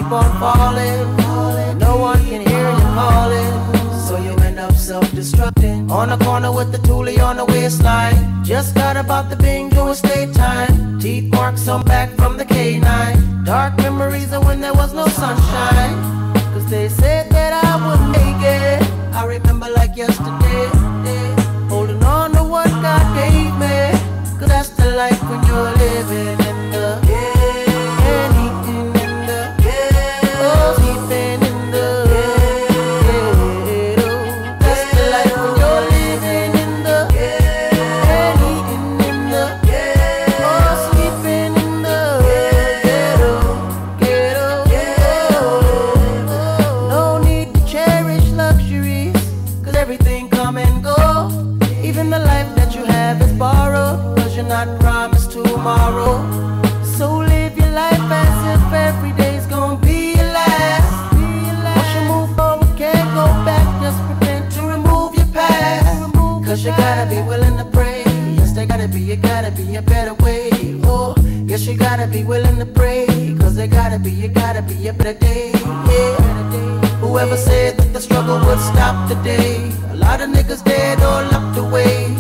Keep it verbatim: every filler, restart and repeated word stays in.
on falling. No one can hear you calling, so you end up self-destructing. On the corner with the toolie on the waistline. Just got about the bingo and state time. Teeth marks on back from the K nine. Dark memories of when there was no sunshine. Cause they said that I wouldn't make it. I remember like yesterday, holding on to what God gave me. Cause that's the life when you're living in the and eating in the oh, sleeping in the ghetto. That's the life when you're living in the and eating in the oh, sleeping in the ghetto, ghetto, ghetto. No need to cherish luxuries, cause everything come and go. Even the life that you have is borrowed, cause you're not promised tomorrow. So live your life as if every day's gonna be your last. Once you move forward, can't go back. Just pretend to remove your past. Cause you gotta be willing to pray. Yes, there gotta be, you gotta be a better way. Oh, yes, you gotta be willing to pray. Cause there gotta be, you gotta be a better day. Yeah. Whoever said that the struggle would stop today? A lot of niggas dead or locked away.